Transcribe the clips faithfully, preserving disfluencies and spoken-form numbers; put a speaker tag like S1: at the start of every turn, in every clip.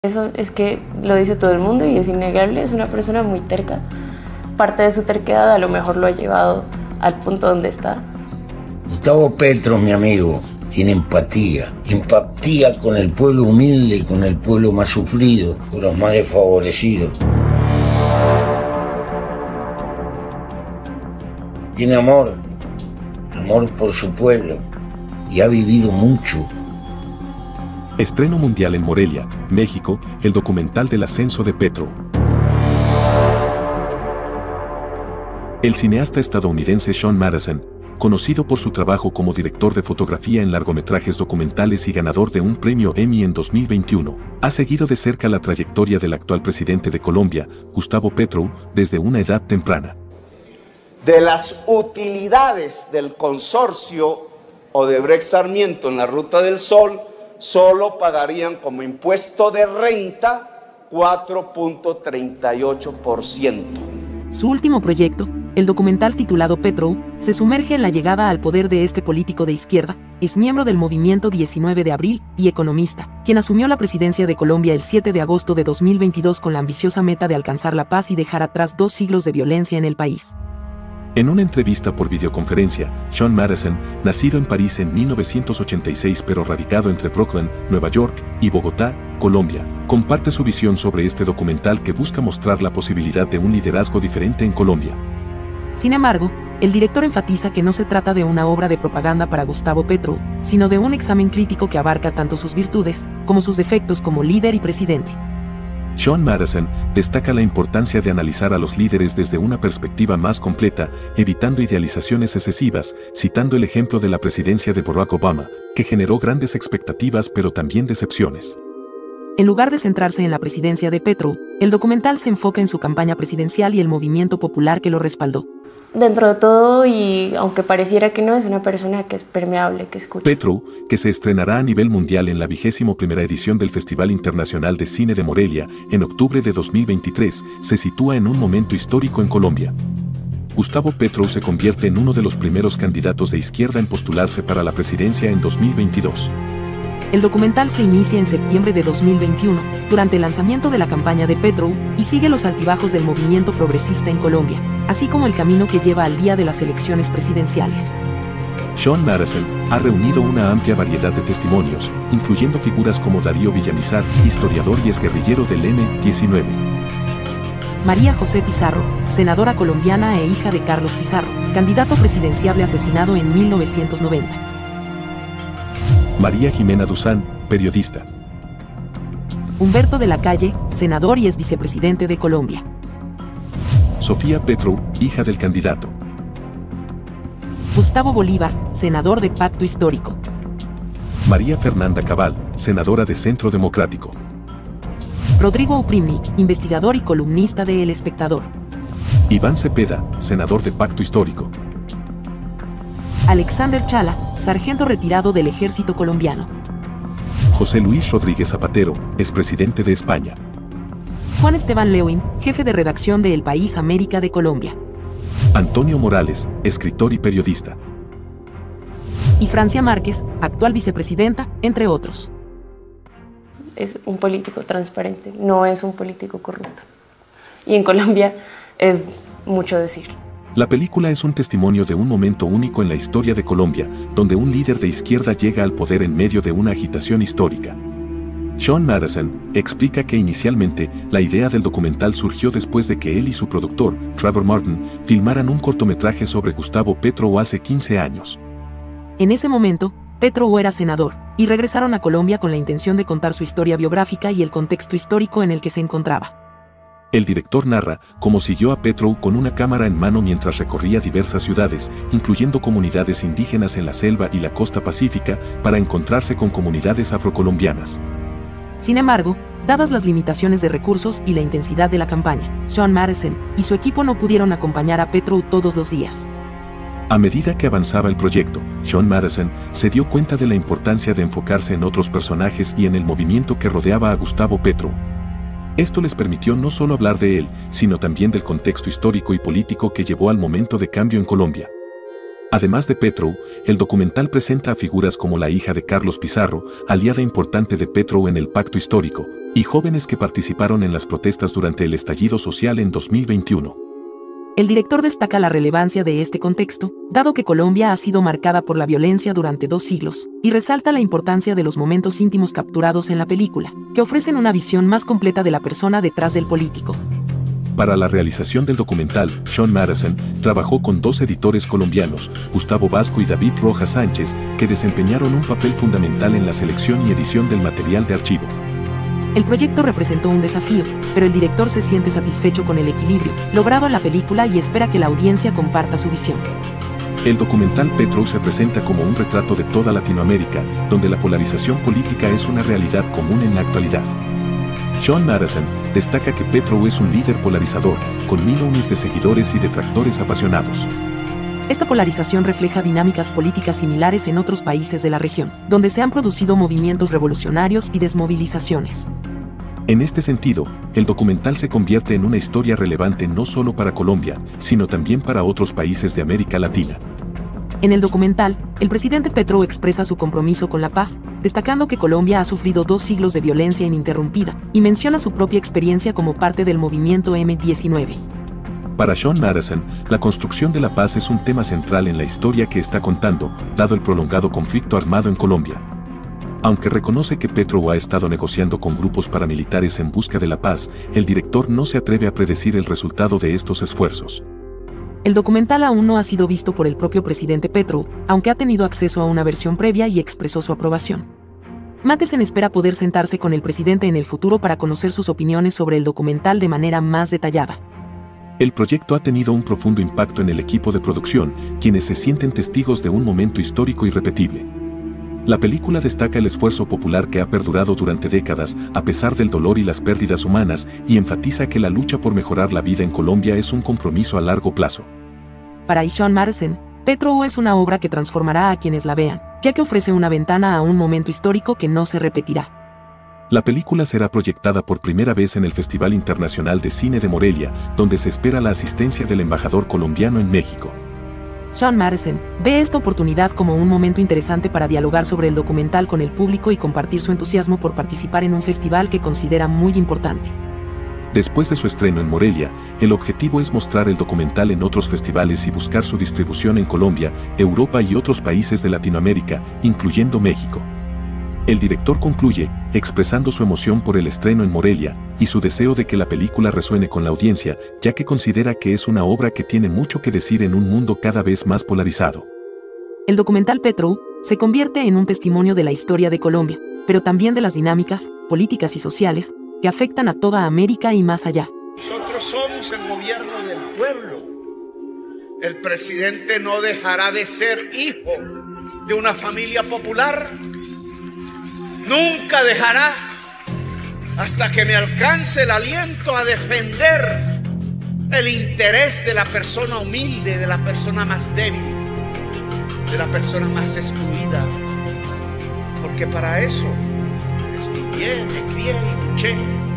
S1: Eso es que lo dice todo el mundo y es innegable, es una persona muy terca. Parte de su terquedad a lo mejor lo ha llevado al punto donde está.
S2: Gustavo Petro, mi amigo, tiene empatía. Empatía con el pueblo humilde, con el pueblo más sufrido, con los más desfavorecidos. Tiene amor, amor por su pueblo, y ha vivido mucho.
S3: Estreno mundial en Morelia, México, el documental del ascenso de Petro. El cineasta estadounidense Sean Madison, conocido por su trabajo como director de fotografía en largometrajes documentales y ganador de un premio Emmy en dos mil veintiuno, ha seguido de cerca la trayectoria del actual presidente de Colombia, Gustavo Petro, desde una edad temprana.
S4: De las utilidades del consorcio Odebrecht Sarmiento en la Ruta del Sol, solo pagarían como impuesto de renta cuatro punto treinta y ocho por ciento.
S5: Su último proyecto, el documental titulado Petro, se sumerge en la llegada al poder de este político de izquierda, es miembro del movimiento diecinueve de abril y economista, quien asumió la presidencia de Colombia el siete de agosto de dos mil veintidós con la ambiciosa meta de alcanzar la paz y dejar atrás dos siglos de violencia en el país.
S3: En una entrevista por videoconferencia, Sean Madison, nacido en París en mil novecientos ochenta y seis pero radicado entre Brooklyn, Nueva York, y Bogotá, Colombia, comparte su visión sobre este documental que busca mostrar la posibilidad de un liderazgo diferente en Colombia.
S5: Sin embargo, el director enfatiza que no se trata de una obra de propaganda para Gustavo Petro, sino de un examen crítico que abarca tanto sus virtudes como sus defectos como líder y presidente.
S3: Sean Madison destaca la importancia de analizar a los líderes desde una perspectiva más completa, evitando idealizaciones excesivas, citando el ejemplo de la presidencia de Barack Obama, que generó grandes expectativas pero también decepciones.
S5: En lugar de centrarse en la presidencia de Petro, el documental se enfoca en su campaña presidencial y el movimiento popular que lo respaldó.
S1: Dentro de todo, y aunque pareciera que no, es una persona que es permeable, que escucha.
S3: Petro, que se estrenará a nivel mundial en la vigésimo primera edición del Festival Internacional de Cine de Morelia, en octubre de dos mil veintitrés, se sitúa en un momento histórico en Colombia. Gustavo Petro se convierte en uno de los primeros candidatos de izquierda en postularse para la presidencia en dos mil veintidós.
S5: El documental se inicia en septiembre de dos mil veintiuno, durante el lanzamiento de la campaña de Petro, y sigue los altibajos del movimiento progresista en Colombia, así como el camino que lleva al día de las elecciones presidenciales.
S3: Sean Madison ha reunido una amplia variedad de testimonios, incluyendo figuras como Darío Villamizar, historiador y exguerrillero del eme diecinueve.
S5: María José Pizarro, senadora colombiana e hija de Carlos Pizarro, candidato presidenciable asesinado en mil novecientos noventa.
S3: María Jimena Duzán, periodista.
S5: Humberto de la Calle, senador y ex vicepresidente de Colombia.
S3: Sofía Petro, hija del candidato.
S5: Gustavo Bolívar, senador de Pacto Histórico.
S3: María Fernanda Cabal, senadora de Centro Democrático.
S5: Rodrigo Uprimni, investigador y columnista de El Espectador.
S3: Iván Cepeda, senador de Pacto Histórico.
S5: Alexander Chala, sargento retirado del ejército colombiano.
S3: José Luis Rodríguez Zapatero, expresidente de España.
S5: Juan Esteban Lewin, jefe de redacción de El País América de Colombia.
S3: Antonio Morales, escritor y periodista.
S5: Y Francia Márquez, actual vicepresidenta, entre otros.
S1: Es un político transparente, no es un político corrupto. Y en Colombia es mucho decir.
S3: La película es un testimonio de un momento único en la historia de Colombia, donde un líder de izquierda llega al poder en medio de una agitación histórica. Sean Madison explica que inicialmente la idea del documental surgió después de que él y su productor, Trevor Martin, filmaran un cortometraje sobre Gustavo Petro hace quince años.
S5: En ese momento, Petro era senador, y regresaron a Colombia con la intención de contar su historia biográfica y el contexto histórico en el que se encontraba.
S3: El director narra cómo siguió a Petro con una cámara en mano mientras recorría diversas ciudades, incluyendo comunidades indígenas en la selva y la costa pacífica, para encontrarse con comunidades afrocolombianas.
S5: Sin embargo, dadas las limitaciones de recursos y la intensidad de la campaña, Sean Madison y su equipo no pudieron acompañar a Petro todos los días.
S3: A medida que avanzaba el proyecto, Sean Madison se dio cuenta de la importancia de enfocarse en otros personajes y en el movimiento que rodeaba a Gustavo Petro. Esto les permitió no solo hablar de él, sino también del contexto histórico y político que llevó al momento de cambio en Colombia. Además de Petro, el documental presenta a figuras como la hija de Carlos Pizarro, aliada importante de Petro en el Pacto Histórico, y jóvenes que participaron en las protestas durante el estallido social en dos mil veintiuno.
S5: El director destaca la relevancia de este contexto, dado que Colombia ha sido marcada por la violencia durante dos siglos, y resalta la importancia de los momentos íntimos capturados en la película, que ofrecen una visión más completa de la persona detrás del político.
S3: Para la realización del documental, Sean Madison trabajó con dos editores colombianos, Gustavo Vasco y David Rojas Sánchez, que desempeñaron un papel fundamental en la selección y edición del material de archivo.
S5: El proyecto representó un desafío, pero el director se siente satisfecho con el equilibrio logrado en la película y espera que la audiencia comparta su visión.
S3: El documental Petro se presenta como un retrato de toda Latinoamérica, donde la polarización política es una realidad común en la actualidad. Sean Madison destaca que Petro es un líder polarizador, con millones de seguidores y detractores apasionados.
S5: Esta polarización refleja dinámicas políticas similares en otros países de la región, donde se han producido movimientos revolucionarios y desmovilizaciones.
S3: En este sentido, el documental se convierte en una historia relevante no solo para Colombia, sino también para otros países de América Latina.
S5: En el documental, el presidente Petro expresa su compromiso con la paz, destacando que Colombia ha sufrido dos siglos de violencia ininterrumpida, y menciona su propia experiencia como parte del movimiento eme diecinueve.
S3: Para Sean Madison, la construcción de la paz es un tema central en la historia que está contando, dado el prolongado conflicto armado en Colombia. Aunque reconoce que Petro ha estado negociando con grupos paramilitares en busca de la paz, el director no se atreve a predecir el resultado de estos esfuerzos.
S5: El documental aún no ha sido visto por el propio presidente Petro, aunque ha tenido acceso a una versión previa y expresó su aprobación. Madison espera poder sentarse con el presidente en el futuro para conocer sus opiniones sobre el documental de manera más detallada.
S3: El proyecto ha tenido un profundo impacto en el equipo de producción, quienes se sienten testigos de un momento histórico irrepetible. La película destaca el esfuerzo popular que ha perdurado durante décadas, a pesar del dolor y las pérdidas humanas, y enfatiza que la lucha por mejorar la vida en Colombia es un compromiso a largo plazo.
S5: Para Sean Madison, Petro es una obra que transformará a quienes la vean, ya que ofrece una ventana a un momento histórico que no se repetirá.
S3: La película será proyectada por primera vez en el Festival Internacional de Cine de Morelia, donde se espera la asistencia del embajador colombiano en México.
S5: Sean Madison ve esta oportunidad como un momento interesante para dialogar sobre el documental con el público y compartir su entusiasmo por participar en un festival que considera muy importante.
S3: Después de su estreno en Morelia, el objetivo es mostrar el documental en otros festivales y buscar su distribución en Colombia, Europa y otros países de Latinoamérica, incluyendo México. El director concluye, expresando su emoción por el estreno en Morelia y su deseo de que la película resuene con la audiencia, ya que considera que es una obra que tiene mucho que decir en un mundo cada vez más polarizado.
S5: El documental Petro se convierte en un testimonio de la historia de Colombia, pero también de las dinámicas políticas y sociales que afectan a toda América y más allá.
S4: Nosotros somos el gobierno del pueblo. El presidente no dejará de ser hijo de una familia popular. Nunca dejará hasta que me alcance el aliento a defender el interés de la persona humilde, de la persona más débil, de la persona más excluida. Porque para eso estudié, me crié y luché.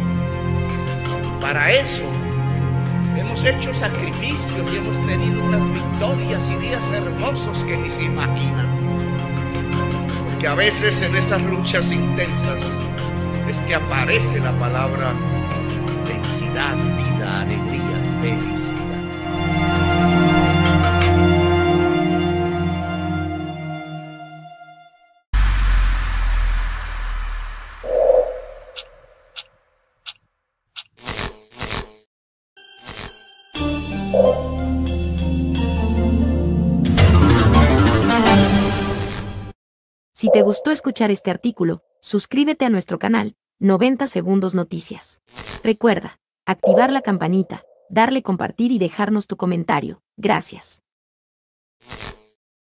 S4: Para eso hemos hecho sacrificios y hemos tenido unas victorias y días hermosos que ni se imaginan. Que a veces en esas luchas intensas es que aparece la palabra densidad, vida, alegría, felicidad.
S6: Si te gustó escuchar este artículo, suscríbete a nuestro canal, noventa Segundos Noticias. Recuerda, activar la campanita, darle compartir y dejarnos tu comentario. Gracias.